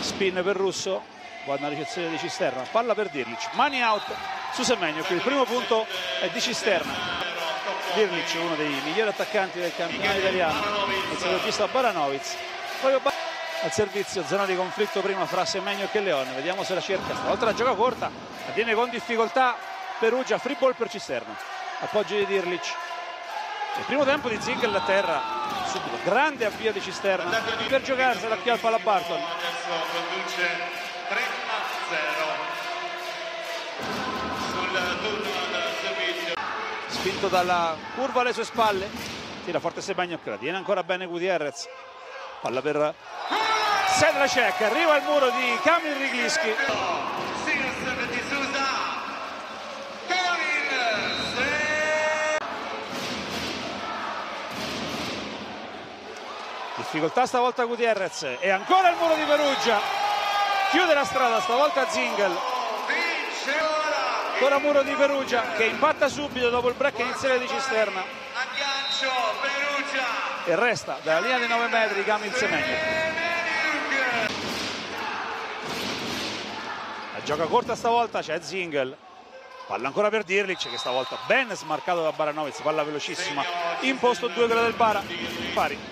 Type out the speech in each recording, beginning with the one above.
Spin per Russo, buona ricezione di Cisterna, palla per Dirlic, mani out su Semeniuk, il primo punto è di Cisterna. Dirlic, uno dei migliori attaccanti del campionato italiano, il regista Baranovic, proprio al servizio, zona di conflitto prima fra Semeniuk e Leon, vediamo se la cerca, stavolta la gioca corta, la tiene con difficoltà Perugia, free ball per Cisterna, appoggio di Dirlic, il primo tempo di Zingel a terra, subito, grande avvio di Cisterna per giocarsela qui al Pala Barton. Conduce 3-0 sul turno del servizio. Spinto dalla curva alle sue spalle, tira forte Semeniuk, la tiene ancora bene Gutierrez, palla per Sedlacek, arriva al muro di Kamil Rigliski. Difficoltà stavolta Gutierrez e ancora il muro di Perugia, chiude la strada stavolta Zingel, ancora muro di Perugia che impatta subito dopo il break iniziale di Cisterna e resta dalla linea dei 9 metri Kamil Semeniuk. La gioca corta stavolta, c'è Zingel, palla ancora per Dirlic che stavolta ben smarcato da Baranovic, palla velocissima, imposto 2 quella del Bara, pari.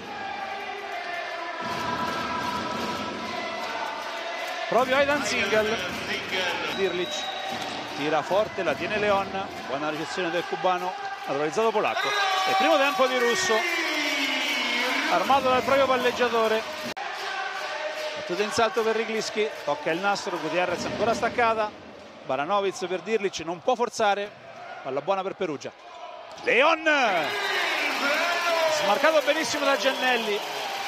Proprio Aidan Zingel, Dirlic tira forte, la tiene Leon, buona ricezione del cubano, naturalizzato polacco. E primo tempo di Russo, armato dal proprio palleggiatore. Battuta in salto per Rigliski, tocca il nastro, Gutierrez ancora staccata, Baranovic per Dirlic, non può forzare, palla buona per Perugia. Leon, smarcato benissimo da Giannelli.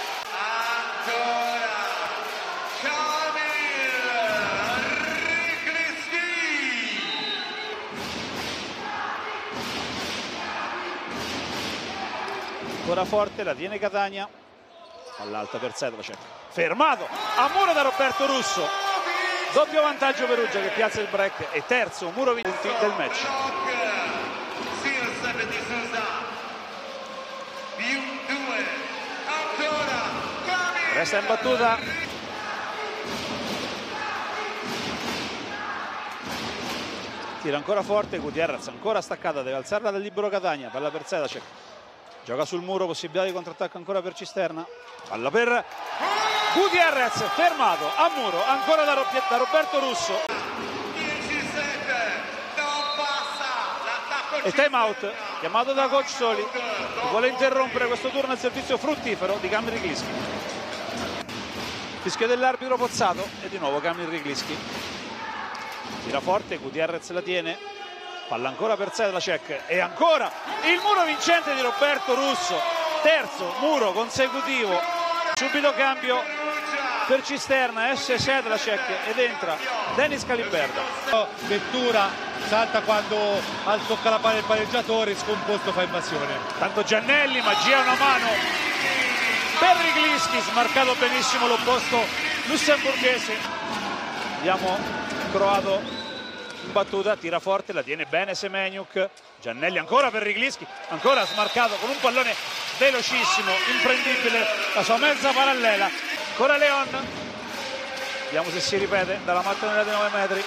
Ancora forte, la tiene Catania, all'alta per Sedlacek, fermato a muro da Roberto Russo, doppio vantaggio Perugia che piazza il break e terzo muro vinti del match. Resta in battuta tira ancora forte, Gutierrez ancora staccata, deve alzarla dal libero Catania, palla per Sedlacek. Gioca sul muro, possibilità di contrattacco ancora per Cisterna. Palla per Gutierrez, fermato a muro, ancora da Roberto Russo. E time out, chiamato da coach Soli, che vuole interrompere questo turno al servizio fruttifero di Kamil Rigliski. Fischio dell'arbitro Pozzato e di nuovo Kamil Rigliski. Tira forte, Gutierrez la tiene. Palla ancora per Sedlacek e ancora il muro vincente di Roberto Russo, terzo muro consecutivo, subito cambio per Cisterna, esce Sedlacek ed entra Denis Caliberda. Vettura salta quando tocca la palla il palleggiatore, scomposto fa invasione. Tanto Giannelli, magia una mano per Rigliski, smarcato benissimo l'opposto lussemburghese. Vediamo il croato in battuta, tira forte, la tiene bene Semeniuk, Giannelli ancora per Rigliski, ancora smarcato con un pallone velocissimo, imprendibile, la sua mezza parallela, ancora Leon, vediamo se si ripete dalla mattonella dei 9 metri,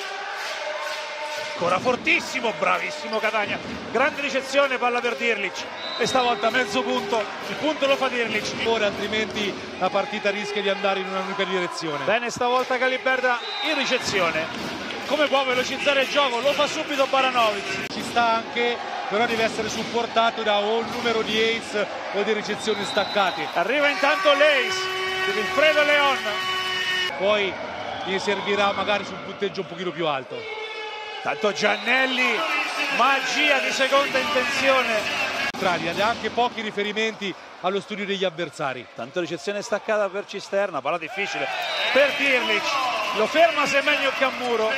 ancora fortissimo, bravissimo Catania, grande ricezione, palla per Dirlic e stavolta mezzo punto, il punto lo fa Dirlic. Ora altrimenti la partita rischia di andare in un'unica direzione. Bene stavolta Caliberda in ricezione. Come può velocizzare il gioco? Lo fa subito Baranovic. Ci sta anche, però deve essere supportato da o un numero di ace o di ricezioni staccate. Arriva intanto l'ace di Wilfredo Leon. Poi gli servirà magari sul punteggio un pochino più alto. Tanto Giannelli, magia di seconda intenzione. Ha anche pochi riferimenti allo studio degli avversari. Tanto ricezione staccata per Cisterna, palla difficile per Dirlic. Lo ferma Semeniuk a muro.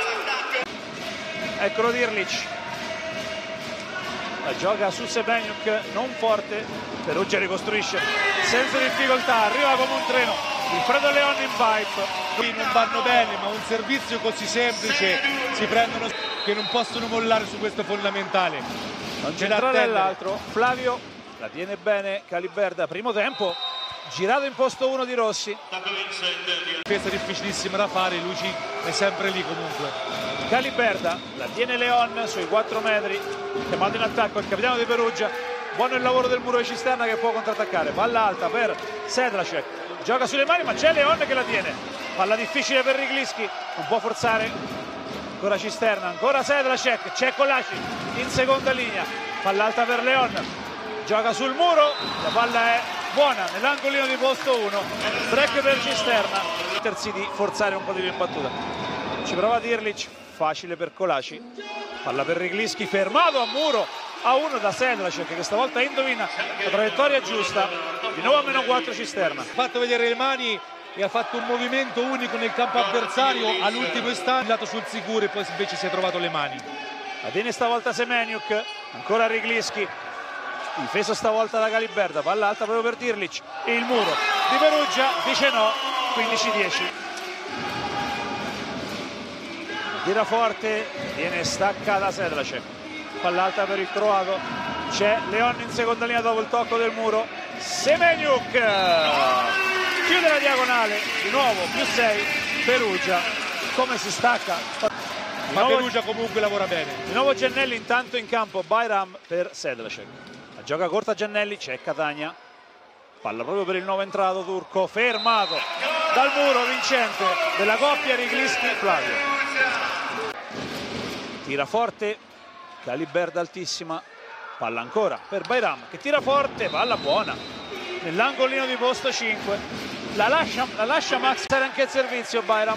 Eccolo Dirlic. La gioca su Semeniuk, non forte. Perugia ricostruisce senza difficoltà, arriva come un treno. Wilfredo Leon in pipe. Qui non vanno bene, ma un servizio così semplice si prendono che non possono mollare su questo fondamentale. Non c'è l'altro. Flavio la tiene bene Caliberda, primo tempo girato in posto 1 di Rossi. Difesa difficilissima da fare, Luci è sempre lì comunque. Caliberda, la tiene Leon sui 4 metri, chiamato in attacco il capitano di Perugia. Buono il lavoro del muro di Cisterna che può contrattaccare. Palla alta per Sedlacek, gioca sulle mani ma c'è Leon che la tiene. Palla difficile per Riglischi, non può forzare. Ancora Cisterna, ancora Sedlacek, c'è Colaci in seconda linea. Palla alta per Leon, gioca sul muro, la palla è buona nell'angolino di posto 1. Break per Cisterna, mettersi di forzare un po' di più in battuta. Ci prova Dirlic, facile per Colaci. Palla per Riglischi, fermato a muro a 1 da Sedlacek che stavolta indovina la traiettoria giusta. Di nuovo a -4 Cisterna. Ha fatto vedere le mani e ha fatto un movimento unico nel campo avversario all'ultimo istante, è andato sul sicuro e poi invece si è trovato le mani. La tiene stavolta Semeniuk, ancora Riglischi, difeso stavolta da Caliberda, palla alta proprio per Dirlic, e il muro di Perugia dice no, 15-10. Tira forte, viene staccata Sedlacek, palla alta per il croato, c'è Leon in seconda linea dopo il tocco del muro, Semeniuk chiude la diagonale, di nuovo +6 Perugia, come si stacca. Ma Perugia comunque lavora bene. Di nuovo Giannelli intanto in campo, Bayram per Sedlacek. La gioca corta Giannelli, c'è Catania. Palla proprio per il nuovo entrato turco, fermato dal muro vincente della coppia Riglischi-Flavio. Tira forte, Caliberda altissima, palla ancora per Bayram che tira forte, palla buona nell'angolino di posto 5. La lascia Max, era anche il servizio Bayram.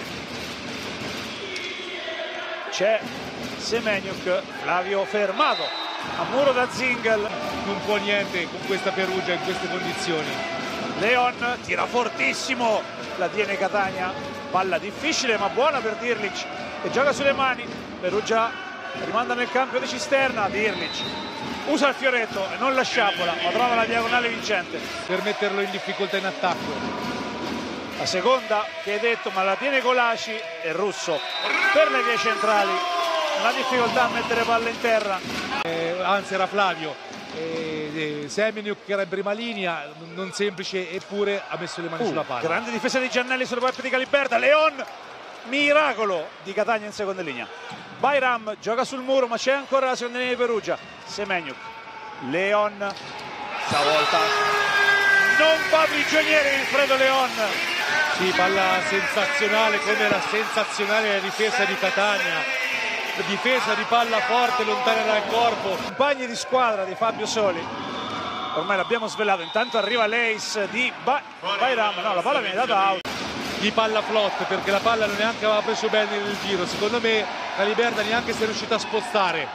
C'è Semeniuk, Flavio fermato a muro da Zingel. Non può niente con questa Perugia in queste condizioni. Leon tira fortissimo, la tiene Catania, palla difficile ma buona per Dirlic che gioca sulle mani. Perugia rimanda nel campo di Cisterna, Dirlic usa il fioretto e non la sciabola ma trova la diagonale vincente per metterlo in difficoltà in attacco. La seconda che hai detto ma la tiene Colaci e Russo per le vie centrali, non ha difficoltà a mettere palla in terra. Anzi era Flavio, Semeniuk che era in prima linea, non semplice, eppure ha messo le mani sulla palla. Grande difesa di Giannelli sulle pippe di Caliberda, Leon, miracolo di Catania in seconda linea. Bayram gioca sul muro ma c'è ancora la seconda linea di Perugia. Semeniuk, Leon, stavolta non fa prigioniere Wilfredo Leon. Sì, palla sensazionale, come era sensazionale la difesa di Catania. Difesa di palla forte, lontana dal corpo. Compagni di squadra di Fabio Soli, ormai l'abbiamo svelato. Intanto arriva l'ace di Bayram, no, la palla viene data out. Di palla flot, perché la palla non neanche aveva preso bene nel giro. Secondo me Caliberda neanche si è riuscita a spostare.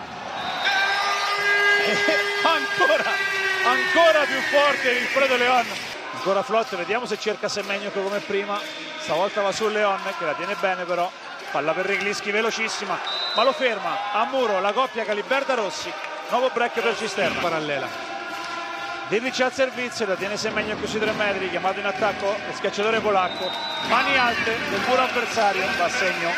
Ancora più forte Wilfredo Leon. Ancora flot, vediamo se cerca Semeniuk come prima. Stavolta va su Leon che la tiene bene però. Palla per Riglischi velocissima ma lo ferma a muro la coppia Caliberda-Rossi. Nuovo break per Cisterna. Parallela. Dirlic al servizio, la tiene Semeniuk sui 3 metri, chiamato in attacco lo schiacciatore polacco. Mani alte del muro avversario, va a segno.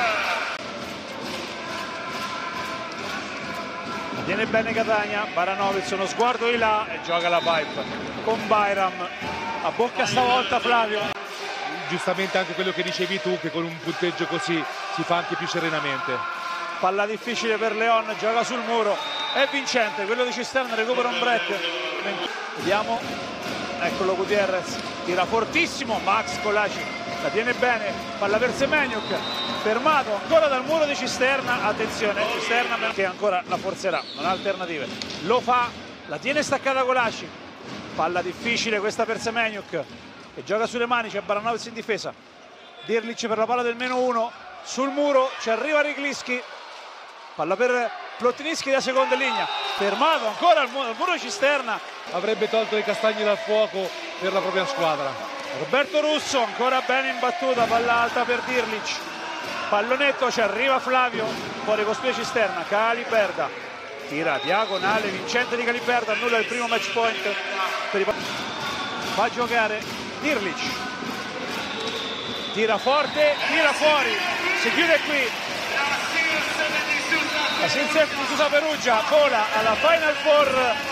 La tiene bene Catania, Baranovic, uno sguardo di là e gioca la pipe con Bayram. A bocca stavolta Flavio. Giustamente anche quello che dicevi tu, che con un punteggio così si fa anche più serenamente. Palla difficile per Leon, gioca sul muro, è vincente, quello di Cisterna recupera un break. Vediamo, eccolo Gutierrez, tira fortissimo, Max Colaci, la tiene bene, palla per Semeniuk, fermato ancora dal muro di Cisterna, attenzione, Cisterna che ancora la forzerà, non ha alternative, lo fa, la tiene staccata Colaci, palla difficile questa per Semeniuk, che gioca sulle mani, c'è Baranovic in difesa, Dirlic per la palla del -1, sul muro ci arriva Riglischi, palla per Plottinsky da seconda linea, fermato ancora al muro di Cisterna. Avrebbe tolto i castagni dal fuoco per la propria squadra. Roberto Russo ancora bene in battuta, palla alta per Dirlic, pallonetto, ci arriva Flavio, fuori costruisce Cisterna, Caliberda, tira diagonale vincente di Caliberda, annulla il primo match point per fa giocare Dirlic, tira forte, tira fuori, si chiude qui. La Silsef di Susa Perugia vola alla Final Four